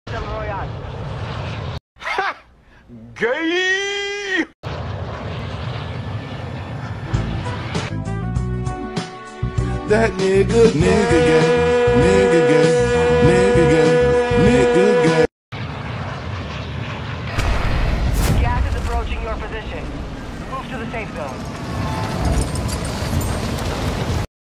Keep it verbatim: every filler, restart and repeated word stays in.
Royale. Ha! Gay! That nigga, nigga gay, nigga gay, nigga gay, nigga gay. Gas is approaching your position. Move to the safe zone.